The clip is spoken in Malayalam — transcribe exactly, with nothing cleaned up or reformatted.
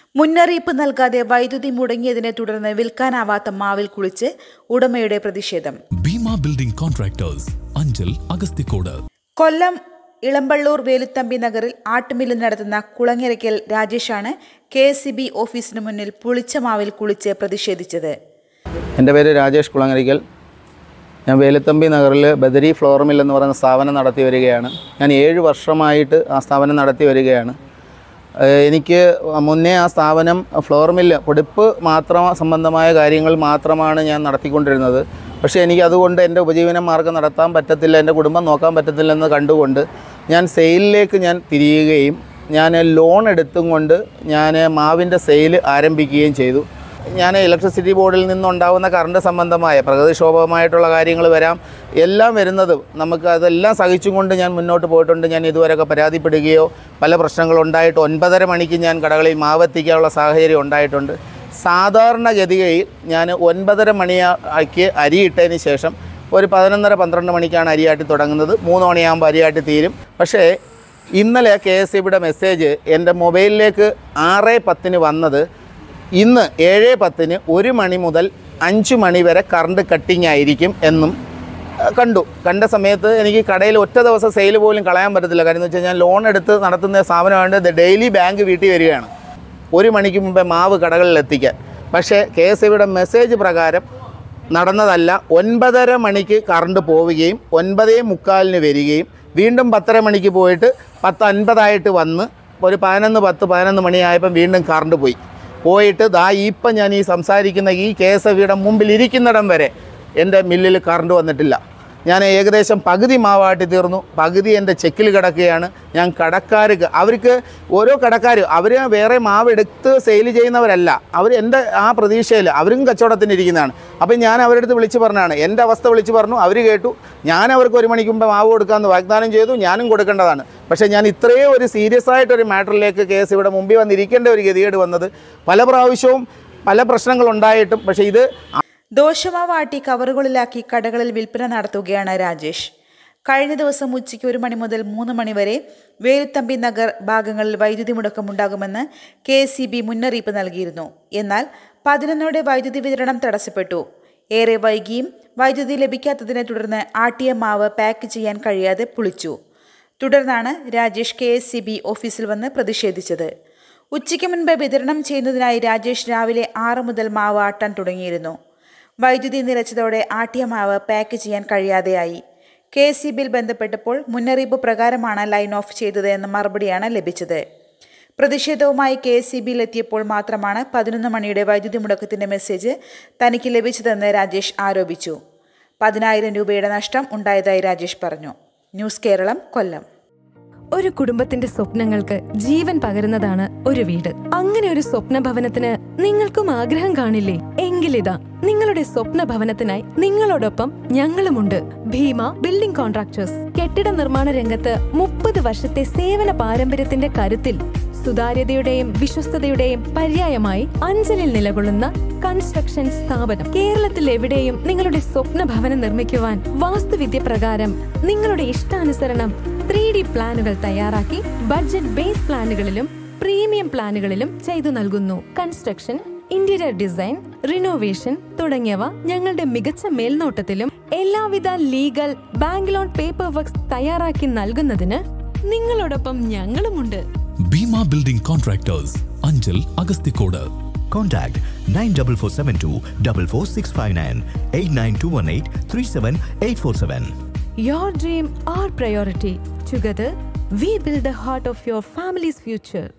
മുന്നറിയിപ്പ് നൽകാതെ വൈദ്യുതി മുടങ്ങിയതിനെ തുടർന്ന് വിൽക്കാനാവാത്ത മാവിൽ കുളിച്ച് ഉടമയുടെ പ്രതിഷേധം. Bheema building contractors, Anchal, Agasthikode. കൊല്ലം ഇളമ്പള്ളൂർ വേലുത്തമ്പി നഗറിൽ ആട്ടുമില്ല് നടത്തുന്ന കുളങ്ങരയ്ക്കൽ രാജേഷാണ് കെ എസ് ഇ ബി ഓഫീസിന് മുന്നിൽ പുളിച്ച മാവിൽ കുളിച്ച് പ്രതിഷേധിച്ചത്. എൻ്റെ പേര് രാജേഷ് കുളങ്ങരയ്ക്കൽ. ഞാൻ വേലുത്തമ്പി നഗറിൽ ബദരി ഫ്ലോർ മിൽ എന്ന് പറയുന്ന സ്ഥാപനം നടത്തി വരികയാണ്. ഞാൻ ഏഴ് വർഷമായിട്ട് ആ സ്ഥാപനം നടത്തി വരികയാണ്. എനിക്ക് മുന്നേ ആ സ്ഥാപനം ഫ്ലോർ മില്ല് പൊടിപ്പ് മാത്രം സംബന്ധമായ കാര്യങ്ങൾ മാത്രമാണ് ഞാൻ നടത്തിക്കൊണ്ടിരുന്നത്. പക്ഷേ എനിക്ക് അതുകൊണ്ട് എൻ്റെ ഉപജീവന മാർഗ്ഗം നടത്താൻ പറ്റത്തില്ല, എൻ്റെ കുടുംബം നോക്കാൻ പറ്റത്തില്ലെന്ന് കണ്ടുകൊണ്ട് ഞാൻ സെയിലിലേക്ക് ഞാൻ തിരിയുകയും ഞാൻ ലോൺ എടുത്തും കൊണ്ട് ഞാൻ മാവിൻ്റെ സെയിൽ ആരംഭിക്കുകയും ചെയ്തു. ഞാൻ ഇലക്ട്രിസിറ്റി ബോർഡിൽ നിന്നുണ്ടാകുന്ന കറണ്ട് സംബന്ധമായ പ്രകൃതിക്ഷോഭമായിട്ടുള്ള കാര്യങ്ങൾ വരാം, എല്ലാം വരുന്നത് നമുക്ക് അതെല്ലാം സഹിച്ചും കൊണ്ട് ഞാൻ മുന്നോട്ട് പോയിട്ടുണ്ട്. ഞാൻ ഇതുവരെയൊക്കെ പരാതിപ്പെടുകയോ പല പ്രശ്നങ്ങളുണ്ടായിട്ട് ഒൻപതര മണിക്ക് ഞാൻ കടകളിൽ മാവെത്തിക്കാനുള്ള സാഹചര്യം ഉണ്ടായിട്ടുണ്ട്. സാധാരണഗതിയിൽ ഞാൻ ഒൻപതര മണിക്ക് അരിയിട്ടതിന് ശേഷം ഒരു പതിനൊന്നര പന്ത്രണ്ട് മണിക്കാണ് അരിയാട്ടി തുടങ്ങുന്നത്. മൂന്ന് മണിയാകുമ്പോൾ അരിയാട്ടി തീരും. പക്ഷേ ഇന്നലെ കെ എസ് ഇ ബിയുടെ മെസ്സേജ് എൻ്റെ മൊബൈലിലേക്ക് ആറ് പത്തിന് വന്നത് ഇന്ന് ഏഴ് പത്തിന് ഒരു മണി മുതൽ അഞ്ച് മണി വരെ കറണ്ട് കട്ടിങ് ആയിരിക്കും എന്നും കണ്ടു. കണ്ട സമയത്ത് എനിക്ക് കടയിൽ ഒറ്റ ദിവസം സെയിൽ പോലും കളയാൻ പറ്റത്തില്ല. കാര്യം എന്ന് വെച്ചാൽ ഞാൻ ലോൺ എടുത്ത് നടത്തുന്ന സ്ഥാപനമായിട്ട് ഡെയിലി ബാങ്ക് വീട്ടിൽ വരികയാണ് ഒരു മണിക്ക് മുമ്പേ മാവ് കടകളിൽ എത്തിക്കാൻ. പക്ഷേ കെ എസ് ഇ ബിയുടെ മെസ്സേജ് പ്രകാരം നടന്നതല്ല. ഒൻപതര മണിക്ക് കറണ്ട് പോവുകയും ഒൻപതേ മുക്കാലിന് വരികയും വീണ്ടും പത്തര മണിക്ക് പോയിട്ട് പത്ത് അൻപതായിട്ട് വന്ന് ഒരു പതിനൊന്ന് പത്ത് പതിനൊന്ന് മണിയായപ്പം വീണ്ടും കറണ്ട് പോയി പോയിട്ട് ദാ ഇപ്പം ഞാൻ ഈ സംസാരിക്കുന്ന ഈ കെ എസ് ഇ ബിയുടെ മുമ്പിൽ ഇരിക്കുന്നിടം വരെ എൻ്റെ മില്ലിൽ കറണ്ട് വന്നിട്ടില്ല. ഞാൻ ഏകദേശം പകുതി മാവാട്ടി തീർന്നു, പകുതി എൻ്റെ ചെക്കിൽ കിടക്കുകയാണ്. ഞാൻ കടക്കാർക്ക് അവർക്ക് ഓരോ കടക്കാർ അവർ വേറെ മാവ് എടുത്ത് സെയിൽ ചെയ്യുന്നവരല്ല, അവർ എൻ്റെ ആ പ്രതീക്ഷയിൽ അവരും കച്ചവടത്തിന് ഇരിക്കുന്നതാണ്. അപ്പം ഞാൻ അവരുടെ അടുത്ത് വിളിച്ച് പറഞ്ഞാണ്, എൻ്റെ അവസ്ഥ വിളിച്ച് പറഞ്ഞു, അവർ കേട്ടു. ഞാൻ അവർക്ക് ഒരു മണിക്ക് മുമ്പ് മാവ് കൊടുക്കാമെന്ന് വാഗ്ദാനം ചെയ്തു, ഞാനും കൊടുക്കേണ്ടതാണ്. പക്ഷേ ഞാൻ ഇത്രയും ഒരു സീരിയസ് ആയിട്ടൊരു മാറ്ററിലേക്ക് കേസ് ഇവിടെ മുമ്പിൽ വന്നിരിക്കേണ്ട ഒരു ഗതികേട് വന്നത് പല പ്രാവശ്യവും പല പ്രശ്നങ്ങളുണ്ടായിട്ടും. പക്ഷേ ഇത് ദോശമാവാട്ടി കവറുകളിലാക്കി കടകളിൽ വിൽപ്പന നടത്തുകയാണ് രാജേഷ്. കഴിഞ്ഞ ദിവസം ഉച്ചയ്ക്ക് ഒരു മണി മുതൽ മൂന്ന് മണി വരെ വേലുത്തമ്പി നഗർ ഭാഗങ്ങളിൽ വൈദ്യുതി മുടക്കമുണ്ടാകുമെന്ന് കെ എസ് ഇ ബി മുന്നറിയിപ്പ് നൽകിയിരുന്നു. എന്നാൽ പതിനൊന്നോടെ വൈദ്യുതി വിതരണം തടസ്സപ്പെട്ടു. ഏറെ വൈകിയും വൈദ്യുതി ലഭിക്കാത്തതിനെ തുടർന്ന് ആട്ടിയ മാവ് പാക്ക് ചെയ്യാൻ കഴിയാതെ പുളിച്ചു. തുടർന്നാണ് Rajesh K S E B ഓഫീസിൽ വന്ന് പ്രതിഷേധിച്ചത്. ഉച്ചയ്ക്ക് മുൻപ് വിതരണം ചെയ്യുന്നതിനായി രാജേഷ് രാവിലെ ആറ് മുതൽ മാവ് ആട്ടാൻ തുടങ്ങിയിരുന്നു. വൈദ്യുതി നിലച്ചതോടെ ആട്ടിയ മാവ് പാക്ക് ചെയ്യാൻ കഴിയാതെയായി. കെ എസ് ഇ ബിയിൽ ബന്ധപ്പെട്ടപ്പോൾ മുന്നറിയിപ്പ് പ്രകാരമാണ് ലൈൻ ഓഫ് ചെയ്തത് എന്ന മറുപടിയാണ് ലഭിച്ചത്. പ്രതിഷേധവുമായി കെ എസ് ഇ ബിയിൽ എത്തിയപ്പോൾ മാത്രമാണ് പതിനൊന്ന് മണിയുടെ വൈദ്യുതി മുടക്കത്തിന്റെ മെസ്സേജ് തനിക്ക് ലഭിച്ചതെന്ന് രാജേഷ് ആരോപിച്ചു. പതിനായിരം രൂപയുടെ നഷ്ടം ഉണ്ടായതായി രാജേഷ് പറഞ്ഞു. ന്യൂസ് കേരളം, കൊല്ലം. ഒരു കുടുംബത്തിന്റെ സ്വപ്നങ്ങൾക്ക് ജീവൻ പകരുന്നതാണ് ഒരു വീട്. അങ്ങനെ ഒരു സ്വപ്ന ഭവനത്തിന് നിങ്ങൾക്കും ആഗ്രഹം കാണില്ലേ? എങ്കിലിതാ നിങ്ങളുടെ സ്വപ്ന ഭവനത്തിനായി നിങ്ങളോടൊപ്പം ഞങ്ങളുമുണ്ട്. Bheema building contractors. കെട്ടിട നിർമ്മാണ രംഗത്ത് മുപ്പത് വർഷത്തെ സേവന പാരമ്പര്യത്തിന്റെ കരുത്തിൽ സുതാര്യതയുടെയും വിശ്വസ്തതയുടെയും പര്യായമായി അഞ്ചലിൽ നിലകൊള്ളുന്ന കൺസ്ട്രക്ഷൻ സ്ഥാപനം. കേരളത്തിൽ എവിടെയും നിങ്ങളുടെ സ്വപ്ന ഭവനം നിർമ്മിക്കുവാൻ വാസ്തുവിദ്യ പ്രകാരം നിങ്ങളുടെ ഇഷ്ടാനുസരണം ത്രീ ഡി പ്ലാനുകൾ തയ്യാറാക്കി ബഡ്ജറ്റ് ബേസ് പ്ലാനുകളിലും പ്രീമിയം പ്ലാനുകളിലും ചെയ്തു നൽകുന്നു. കൺസ്ട്രക്ഷൻ, ഇന്റീരിയർ ഡിസൈൻ, റിനോവേഷൻ തുടങ്ങിയവ ഞങ്ങളുടെ മികച്ച മേൽനോട്ടത്തിലും എല്ലാവിധ legal bank loan paper works തയ്യാറാക്കി നൽകുന്നതിന് നിങ്ങളോടൊപ്പം ഞങ്ങളുമുണ്ട്. Bheema building contractors, Anchal, Agasthikode. Contact nine four four seven two four four six five nine eight nine two one eight three seven eight four seven. Your dream, our priority. Together, we build the heart of your family's future.